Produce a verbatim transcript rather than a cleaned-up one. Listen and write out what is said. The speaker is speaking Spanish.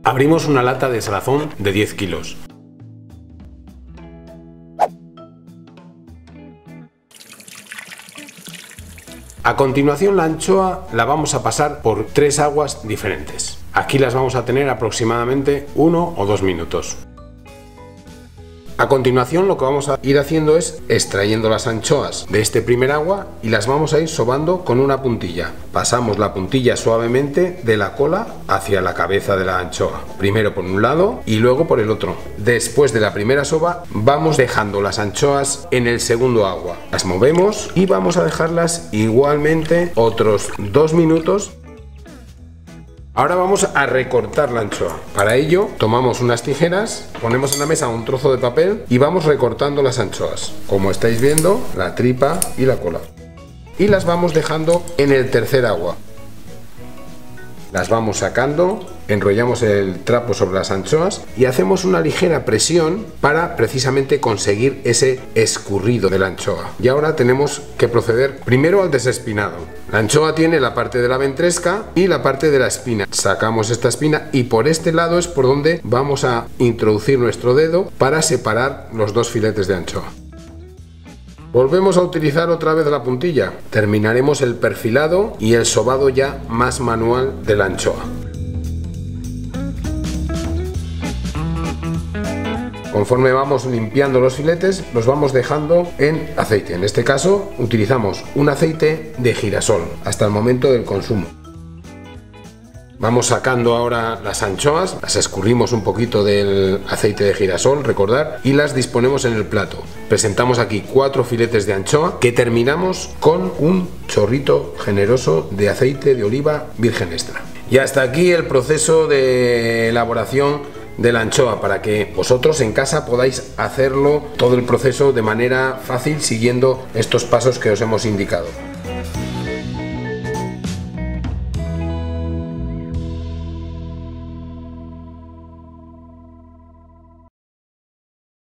Abrimos una lata de salazón de diez kilos. A continuación la anchoa la vamos a pasar por tres aguas diferentes. Aquí las vamos a tener aproximadamente uno o dos minutos. A continuación lo que vamos a ir haciendo es extrayendo las anchoas de este primer agua y las vamos a ir sobando con una puntilla. Pasamos la puntilla suavemente de la cola hacia la cabeza de la anchoa. Primero por un lado y luego por el otro. Después de la primera soba vamos dejando las anchoas en el segundo agua. Las movemos y vamos a dejarlas igualmente otros dos minutos. Ahora vamos a recortar la anchoa. Para ello tomamos unas tijeras, ponemos en la mesa un trozo de papel y vamos recortando las anchoas. Como estáis viendo, la tripa y la cola. Y las vamos dejando en el tercer agua. Las vamos sacando, enrollamos el trapo sobre las anchoas y hacemos una ligera presión para precisamente conseguir ese escurrido de la anchoa. Y ahora tenemos que proceder primero al desespinado. La anchoa tiene la parte de la ventresca y la parte de la espina. Sacamos esta espina y por este lado es por donde vamos a introducir nuestro dedo para separar los dos filetes de anchoa. Volvemos a utilizar otra vez la puntilla. Terminaremos el perfilado y el sobado ya más manual de la anchoa. Conforme vamos limpiando los filetes, los vamos dejando en aceite. En este caso utilizamos un aceite de girasol hasta el momento del consumo. Vamos sacando ahora las anchoas, las escurrimos un poquito del aceite de girasol, recordar, y las disponemos en el plato. Presentamos aquí cuatro filetes de anchoa que terminamos con un chorrito generoso de aceite de oliva virgen extra. Y hasta aquí el proceso de elaboración de la anchoa, para que vosotros en casa podáis hacerlo todo el proceso de manera fácil siguiendo estos pasos que os hemos indicado.